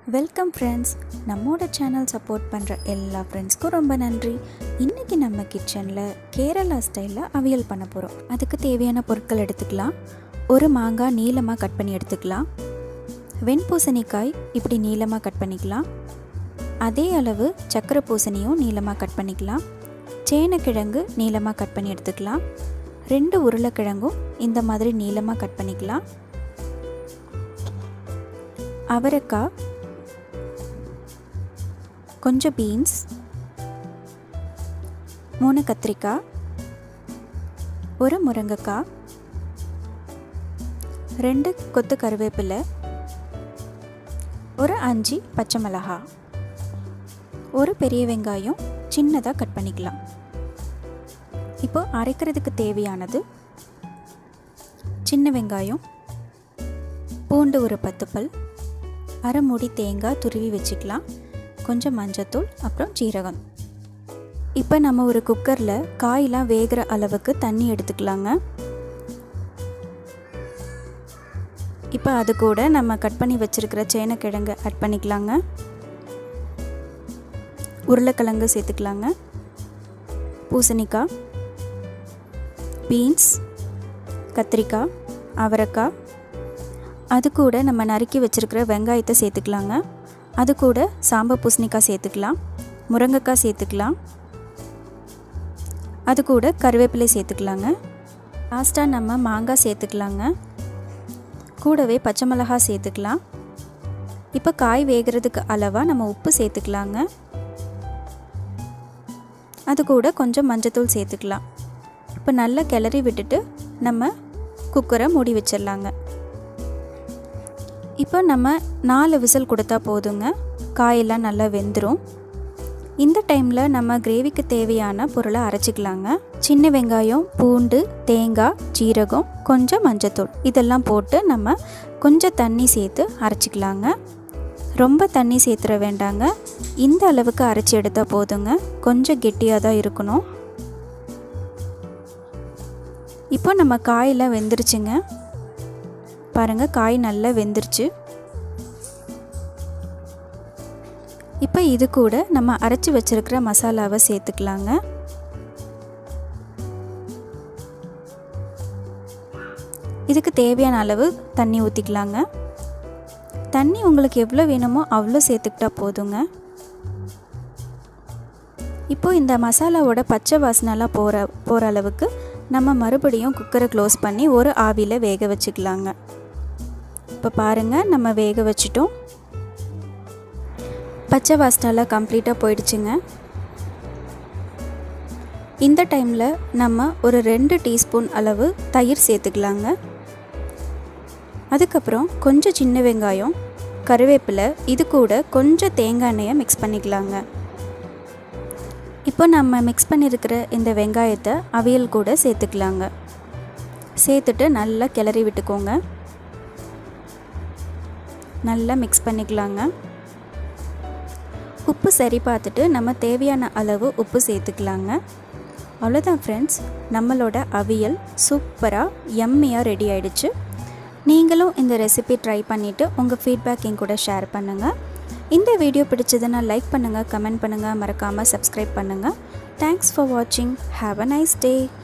Welcome friends. நம்மோட channel support பண்ணுற எல்லா ஃப்ரெண்ட்ஸ்க்கும் ரொம்ப நன்றி. இன்றைக்கி நம்ம கிச்சனில் கேரளா ஸ்டைலில் அவியல் பண்ண போகிறோம். அதுக்கு தேவையான பொருட்கள் எடுத்துக்கலாம். ஒரு மாங்காய் நீளமாக கட் பண்ணி எடுத்துக்கலாம். வெண்பூசணிக்காய் இப்படி நீளமாக கட் பண்ணிக்கலாம். அதே அளவு சக்கரை பூசணியும் நீளமாக கட் பண்ணிக்கலாம். சேனக்கிழங்கு நீளமாக கட் பண்ணி எடுத்துக்கலாம். 2 உருளைக்கிழங்கும் இந்த மாதிரி நீளமாக கட் பண்ணிக்கலாம். அவரைக்காய், கொஞ்சம் பீன்ஸ், 3 கத்திரிக்காய், ஒரு முருங்கைக்காய், 2 கொத்து கருவேப்பிலை, ஒரு 5 பச்சை மிளகாய், ஒரு பெரிய வெங்காயம் சின்னதாக கட் பண்ணிக்கலாம். இப்போ அரைக்கிறதுக்கு தேவையானது சின்ன வெங்காயம், பூண்டு ஒரு 10 பல், அரை மூடி தேங்காய் துருவி வச்சுக்கலாம், கொஞ்சம் மஞ்சத்தூள், அப்புறம் ஜீரகம். இப்போ நம்ம ஒரு குக்கரில் காயெலாம் வேகிற அளவுக்கு தண்ணி எடுத்துக்கலாங்க. இப்போ அது கூட நம்ம கட் பண்ணி வச்சுருக்கிற சேனக்கிழங்கு ஆட் பண்ணிக்கலாங்க. உருளைக்கிழங்கு சேர்த்துக்கலாங்க. பூசணிக்காய், பீன்ஸ், கத்திரிக்காய், அவரைக்காய், அது கூட நம்ம நறுக்கி வச்சுருக்கிற வெங்காயத்தை சேர்த்துக்கலாங்க. அது கூட சாம்பார் பூசணிக்காய் சேர்த்துக்கலாம், முருங்கைக்காய் சேர்த்துக்கலாம், அது கூட கருவேப்பிலை சேர்த்துக்கலாங்க. லாஸ்ட்டாக நம்ம மாங்காய் சேர்த்துக்கலாங்க. கூடவே பச்சை மிளகாய் சேர்த்துக்கலாம். இப்போ காய் வேகிறதுக்கு அளவாக நம்ம உப்பு சேர்த்துக்கலாங்க. அது கூட கொஞ்சம் மஞ்சத்தூள் சேர்த்துக்கலாம். இப்போ நல்லா கிளறி விட்டுட்டு நம்ம குக்கரை மூடி வச்சிடலாங்க. இப்போ நம்ம 4 விசில் கொடுத்தா போதுங்க. காயெல்லாம் நல்லா வெந்துடும். இந்த டைமில் நம்ம கிரேவிக்கு தேவையான பொருளை அரைச்சிக்கலாங்க. சின்ன வெங்காயம், பூண்டு, தேங்காய், ஜீரகம், கொஞ்சம் மஞ்சத்தூள் இதெல்லாம் போட்டு நம்ம கொஞ்சம் தண்ணி சேர்த்து அரைச்சிக்கலாங்க. ரொம்ப தண்ணி சேர்த்துற வேண்டாங்க. இந்த அளவுக்கு அரைச்சி எடுத்தால் போதுங்க. கொஞ்சம் கெட்டியாக தான் இருக்கணும். இப்போ நம்ம காயெல்லாம் வெந்துருச்சுங்க. பாருங்கள், காய் நல்லா வெந்துருச்சு. இப்போ இது கூட நம்ம அரைச்சி வச்சிருக்கிற மசாலாவை சேர்த்துக்கலாங்க. இதுக்கு தேவையான அளவு தண்ணி ஊற்றிக்கலாங்க. தண்ணி உங்களுக்கு எவ்வளோ வேணுமோ அவ்வளோ சேர்த்துக்கிட்டா போதுங்க. இப்போ இந்த மசாலாவோட பச்சை வாசனைலாம் போகிற அளவுக்கு நம்ம மறுபடியும் குக்கரை க்ளோஸ் பண்ணி ஒரு ஆவியில் வேக வச்சுக்கலாங்க. இப்போ பாருங்கள், நம்ம வேக வச்சிட்டோம். பச்சை வாசனைலாம் கம்ப்ளீட்டாக போயிடுச்சுங்க. இந்த டைமில் நம்ம ஒரு 2 டீஸ்பூன் அளவு தயிர் சேர்த்துக்கலாங்க. அதுக்கப்புறம் கொஞ்சம் சின்ன வெங்காயம், கருவேப்பிலை, இது கூட கொஞ்சம் தேங்காய் எண்ணெயை மிக்ஸ் பண்ணிக்கலாங்க. இப்போ நம்ம மிக்ஸ் பண்ணியிருக்கிற இந்த வெங்காயத்தை அவியல் கூட சேர்த்துக்கலாங்க. சேர்த்துட்டு நல்லா கிளறி விட்டுக்கோங்க. நல்லா மிக்ஸ் பண்ணிக்கலாங்க. உப்பு சரி பார்த்துட்டு நம்ம தேவையான அளவு உப்பு சேர்த்துக்கலாங்க. அவ்வளோதான் ஃப்ரெண்ட்ஸ், நம்மளோட அவியல் சூப்பராக யம்மியாக ரெடி ஆகிடுச்சு. நீங்களும் இந்த ரெசிபி ட்ரை பண்ணிவிட்டு உங்கள் ஃபீட்பேக் என் கூட ஷேர் பண்ணுங்கள். இந்த வீடியோ பிடிச்சதுன்னா லைக் பண்ணுங்கள், கமெண்ட் பண்ணுங்கள், மறக்காமல் சப்ஸ்கிரைப் பண்ணுங்கள். தேங்க்ஸ் ஃபார் வாட்சிங். Have a nice day.